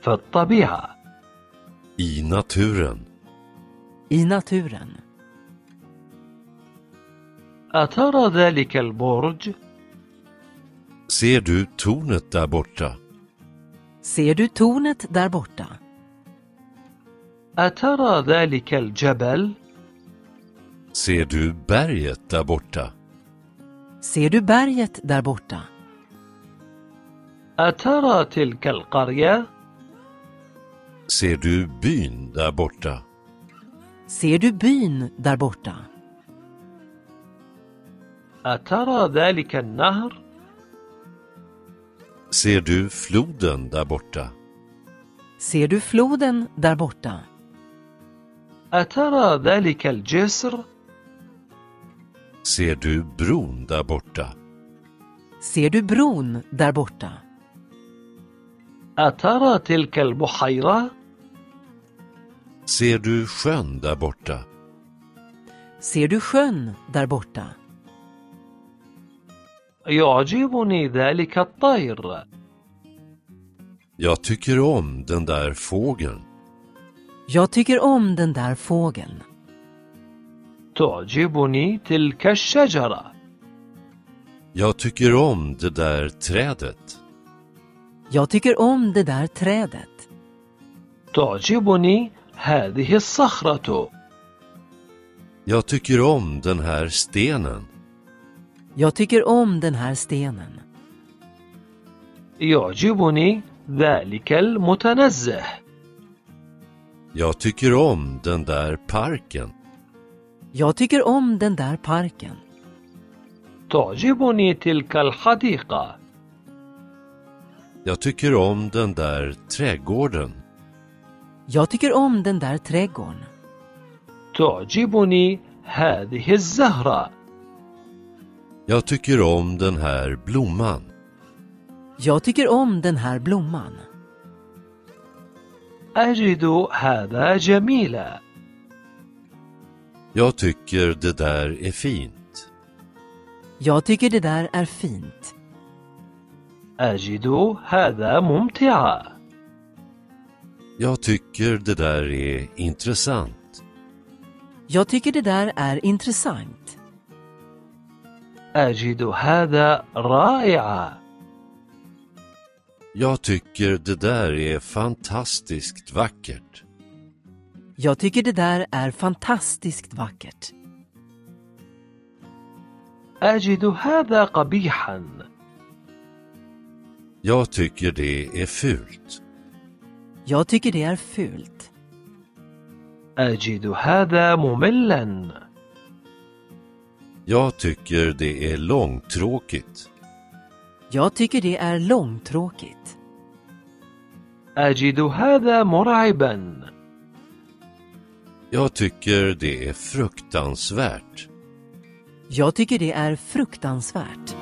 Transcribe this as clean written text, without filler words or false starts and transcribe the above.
في الطبيعة. I naturen. I naturen. أترى ذلك البرج؟ Ser du tornet där borta? Ser du tornet där borta? أترى ذلك الجبل؟ Ser du berget där borta? Ser du berget där borta? أترى تلك القرية؟ Ser du byn där borta? Ser du byn där borta? أترى ذلك النهر؟ Ser du floden där borta? Ser du floden där borta? أترى ذلك الجسر؟ Ser du bron där borta? Ser du bron där borta? أترى تلك البحيرة؟ Ser du sjön där borta? Ser du sjön där borta? يعجبني ذلك الطير. Jag tycker om den där fågeln. Jag tycker om den där fågeln. تعجبني تلك الشجرة. Jag tycker om det där trädet. Jag tycker om det där trädet. تعجبني هذه الصخرة. Jag tycker om den här stenen. Jag tycker om den här stenen. يعجبني ذلك المتنزه. Jag tycker om den där parken. Jag tycker om den där parken. تعجبني تلك الحديقة. Jag tycker om den där trädgården. Jag tycker om den där trädgården. تعجبني هذه الزهرة. Jag tycker om den här blomman. Jag tycker om den här blomman. أجد هذا جميلا. Jag tycker det där är fint. Jag tycker det där är fint. أجد هذا ممتعا. Jag tycker det där är intressant. Jag tycker det där är intressant. أجد هذا رائعا. Jag tycker det där är fantastiskt vackert. Jag tycker det där är fantastiskt vackert. أجد هذا قبيحا. Jag tycker det är fult. Jag tycker det är fult. أجد هذا مملا. Jag tycker det är långtråkigt. Jag tycker det är långtråkigt. أجد هذا مرعبا. Jag tycker det är fruktansvärt. Jag tycker det är fruktansvärt.